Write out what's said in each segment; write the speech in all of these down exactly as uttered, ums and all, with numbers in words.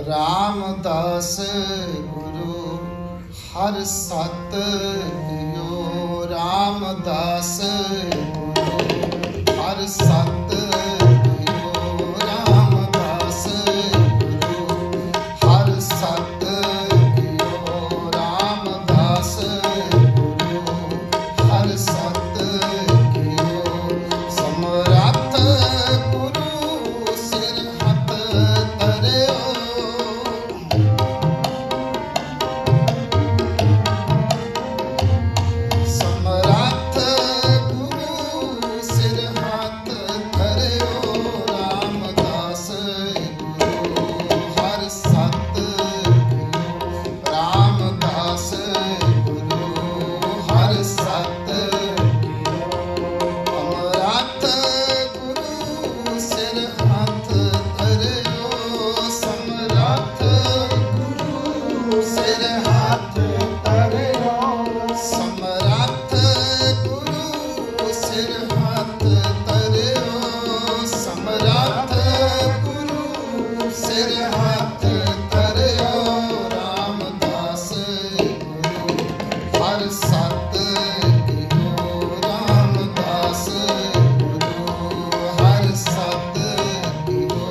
रामदास गुरु हर सत दियो। रामदास गुरु हर सत दियो। रामदास गुरु हर सत दियो। रामदास गुरु हर सत दियो। समरथ गुरु सिर हथ धरियो। समरथ गुरु सिर हाथ धरियो। रामदास गुरु हर सत दियो। रामदास गुरु हर सत दियो। समरथ गुरु सिर हाथ धरियो। समरथ गुरु सिर हाथ धरियो। समरथ गुरु सिर हाथ धरियो। समरथ गुरु सिर हाथ धरियो। रामदास गुरु हर सत दियो। रामदास गुरु हर सत दियो।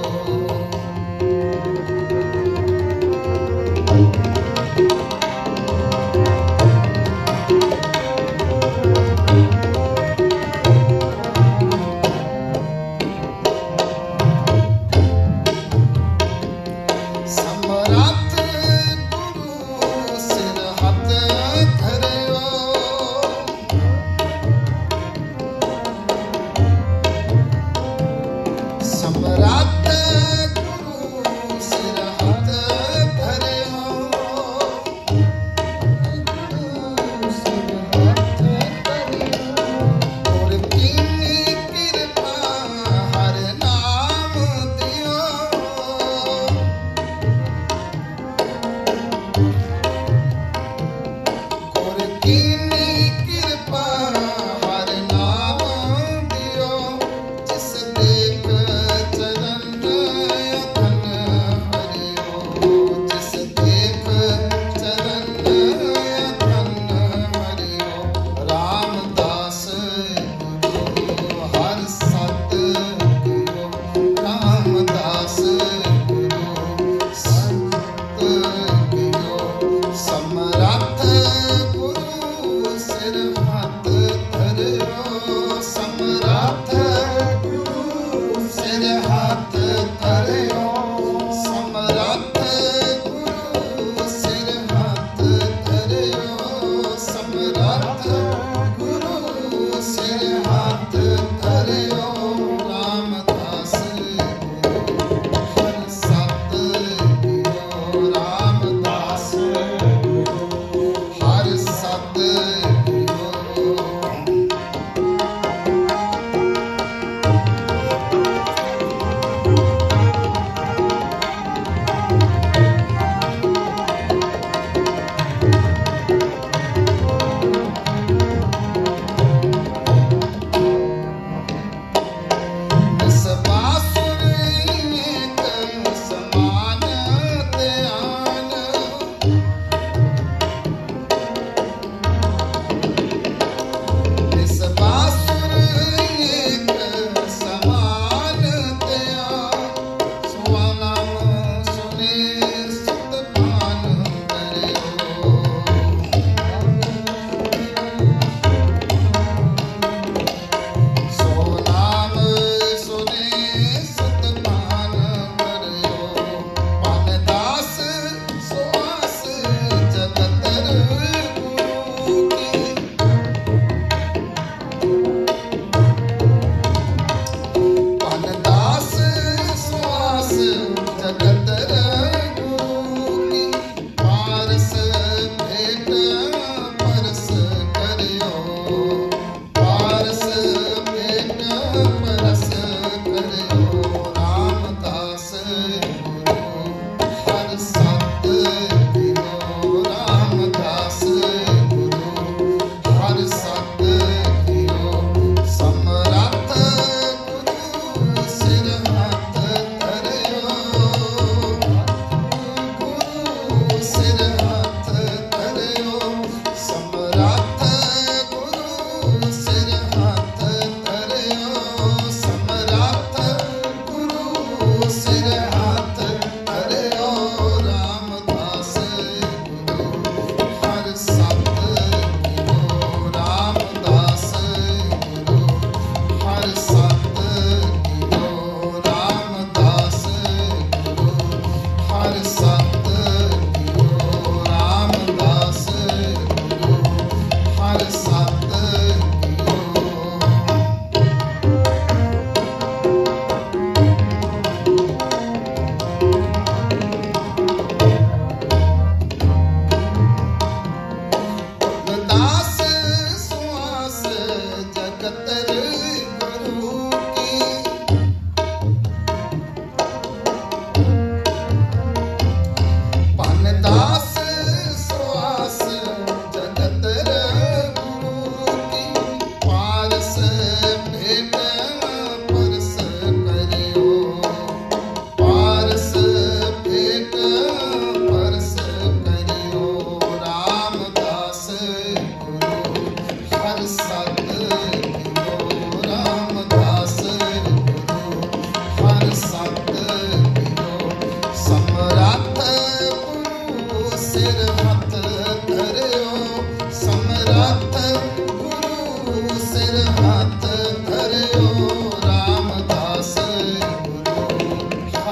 समरथ गुरु सिर हाथ धरियो। समरथ गुरु सिर हाथ धरियो। गुरु सिर हाथ धरियो। और कीनी कृपा हर नाम दियो। और कीनी कृपा हर नाम दियो। जिस देख चरण अखन हरियो। जिस देख चरण अखन हरियो। रामदास गुरु हर सत दियो। रामदास गुरु सत दियो। समरथ गुरु सिर हाथ धरियो। समरथ गुरु सिर हाथ धरियो। समरथ गुरु सिर हाथ धरियो। समरथ गुरु सिर हाथ धरियो। रामदास गुरु हर सत दियो। रामदास गुरु हर सत दियो।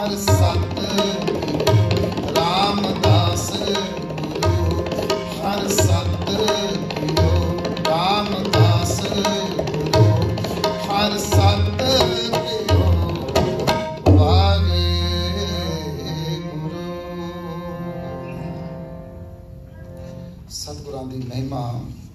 हर सत रामदास गुरु हर सत रामदास गुरु हर सत वाहे गुरु। सतगुरां दी महिमा